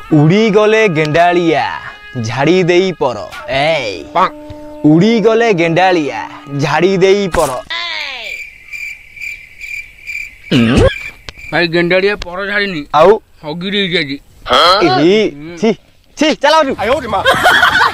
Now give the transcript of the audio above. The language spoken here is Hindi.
उड़ी गले गेंडालिया झाड़ी देई पर उड़ी गले गेंडालिया झाड़ी देई पर भाई गेंडालिया पर झाड़ीनी आउ हगिरी जी छी छी चलाओ